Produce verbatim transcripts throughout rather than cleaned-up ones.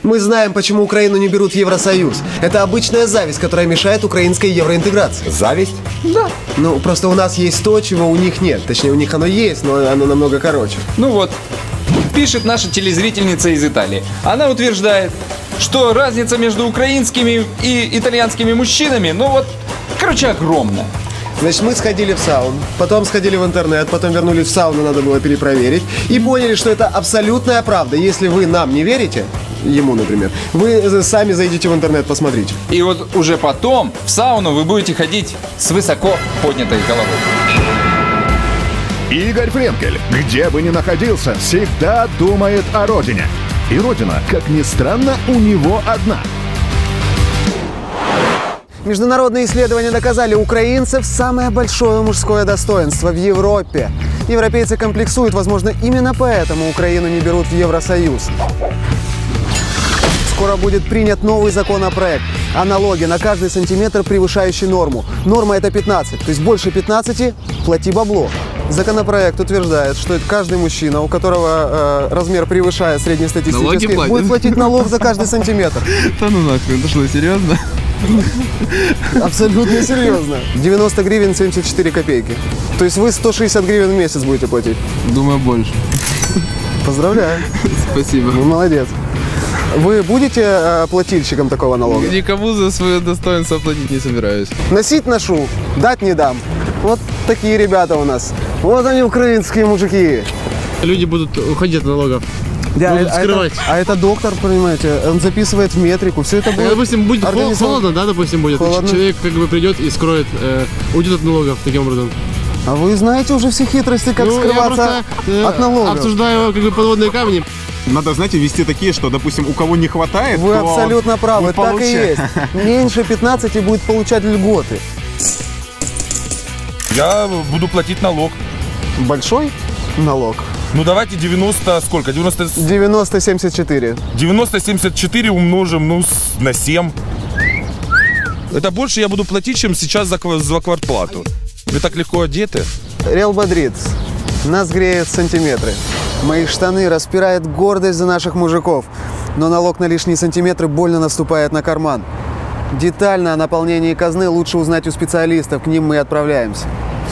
Мы знаем, почему Украину не берут в Евросоюз. Это обычная зависть, которая мешает украинской евроинтеграции. Зависть? Да. Ну, просто у нас есть то, чего у них нет. Точнее, у них оно есть, но оно намного короче. Ну вот, пишет наша телезрительница из Италии. Она утверждает, что разница между украинскими и итальянскими мужчинами, ну вот, короче, огромная. Значит, мы сходили в сауну, потом сходили в интернет, потом вернулись в сауну, надо было перепроверить, и поняли, что это абсолютная правда. Если вы нам не верите, ему, например, вы сами зайдите в интернет, посмотрите. И вот уже потом в сауну вы будете ходить с высоко поднятой головой. Игорь Френкель, где бы ни находился, всегда думает о родине. И родина, как ни странно, у него одна. Международные исследования доказали, украинцев самое большое мужское достоинство в Европе. Европейцы комплексуют, возможно, именно поэтому Украину не берут в Евросоюз. Скоро будет принят новый законопроект о налоге на каждый сантиметр, превышающий норму. Норма это пятнадцать, то есть больше пятнадцати плати бабло. Законопроект утверждает, что каждый мужчина, у которого э, размер превышает среднестатистический, будет платить налог за каждый сантиметр. Да ну нахуй, это что, серьезно? Абсолютно серьезно. девяносто гривен семьдесят четыре копейки. То есть вы сто шестьдесят гривен в месяц будете платить? Думаю, больше. Поздравляю. Спасибо. Вы молодец. Вы будете э, плательщиком такого налога? Никому за свое достоинство платить не собираюсь. Носить ношу, дать не дам. Вот такие ребята у нас. Вот они, украинские мужики. Люди будут уходить от налогов. Да, будут а, скрывать. Это, а это доктор, понимаете, он записывает в метрику. Все это будет. А, допустим, будет организован... холодно, да, допустим, будет. Холодно. Человек как бы придет и скроет, э, уйдет от налогов таким образом. А вы знаете уже все хитрости, как ну, скрываться я просто, э, от налогов? Обсуждаю как бы подводные камни. Надо, знаете, вести такие, что, допустим, у кого не хватает, вы то абсолютно правы, вы так и есть. Меньше пятнадцати будет получать льготы. Я буду платить налог. Большой налог? Ну давайте девяносто, сколько? девяносто... девяносто семьдесят четыре. девяносто семьдесят четыре умножим, ну, на семь. Это больше я буду платить, чем сейчас за, за квартплату. Вы так легко одеты. Реал Мадрид. Нас греют сантиметры. Мои штаны распирает гордость за наших мужиков. Но налог на лишние сантиметры больно наступает на карман. Детально о наполнении казны лучше узнать у специалистов. К ним мы и отправляемся.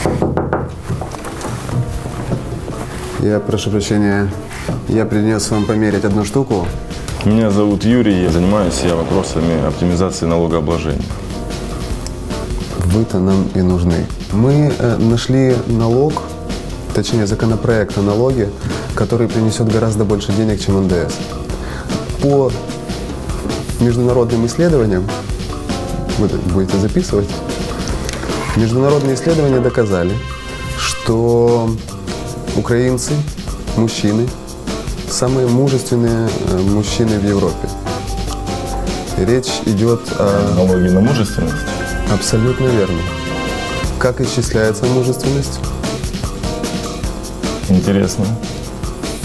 Я прошу прощения. Я принес вам померить одну штуку. Меня зовут Юрий. Я занимаюсь я вопросами оптимизации налогообложения. Вы-то нам и нужны. Мы э, нашли налог, точнее законопроект о налоге, который принесет гораздо больше денег, чем эн дэ эс. По международным исследованиям, вы будете записывать, международные исследования доказали, что украинцы, мужчины, самые мужественные мужчины в Европе. Речь идет о... Налоги на мужественность? Абсолютно верно. Как исчисляется мужественность? Интересно. В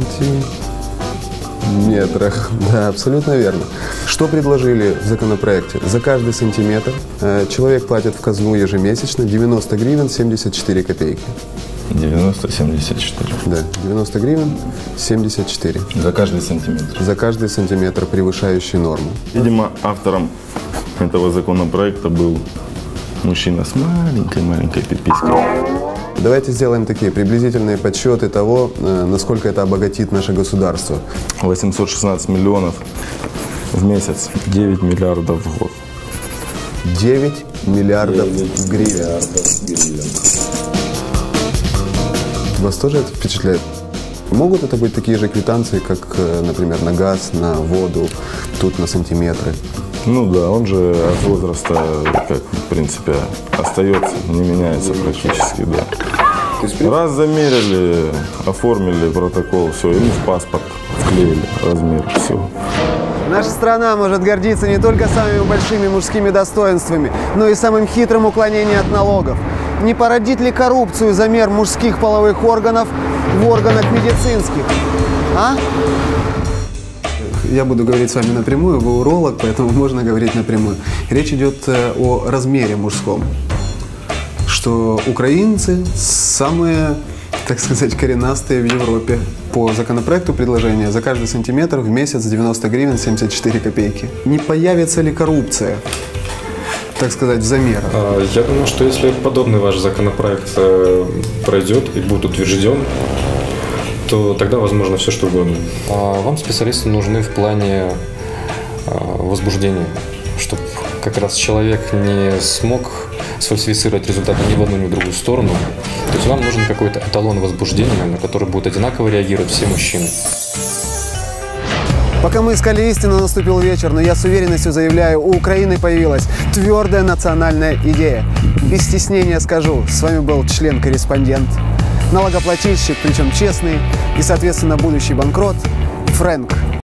сантиметрах. Да, абсолютно верно. Что предложили в законопроекте? За каждый сантиметр э, человек платит в казну ежемесячно девяносто гривен семьдесят четыре копейки. девяносто семьдесят четыре. Да, девяносто гривен семьдесят четыре. За каждый сантиметр. За каждый сантиметр, превышающий норму. Видимо, автором этого законопроекта был мужчина с маленькой-маленькой пиписькой. Давайте сделаем такие приблизительные подсчеты того, насколько это обогатит наше государство. восемьсот шестнадцать миллионов в месяц, девять миллиардов в год. девять миллиардов гривен. Вас тоже это впечатляет? Могут это быть такие же квитанции, как, например, на газ, на воду, тут на сантиметры? Ну да, он же от возраста, как в принципе, остается, не меняется практически, да. Раз замерили, оформили протокол, все, ему в паспорт вклеили размер, все. Наша страна может гордиться не только самыми большими мужскими достоинствами, но и самым хитрым уклонением от налогов. Не породит ли коррупцию замер мужских половых органов в органах медицинских? А? Я буду говорить с вами напрямую, вы уролог, поэтому можно говорить напрямую. Речь идет о размере мужском. Что украинцы самые так сказать, коренастые в Европе. По законопроекту предложения за каждый сантиметр в месяц девяносто гривен семьдесят четыре копейки. Не появится ли коррупция, так сказать, в замерах? Я думаю, что если подобный ваш законопроект пройдет и будет утвержден, то тогда возможно все что угодно. Вам специалисты нужны в плане возбуждения, чтобы как раз человек не смог сфальсифицировать результаты ни в одну, ни в другую сторону. То есть вам нужен какой-то эталон возбуждения, на который будут одинаково реагировать все мужчины. Пока мы искали истину, наступил вечер, но я с уверенностью заявляю, у Украины появилась твердая национальная идея. Без стеснения скажу, с вами был член-корреспондент, налогоплательщик, причем честный, и, соответственно, будущий банкрот Фрэнк.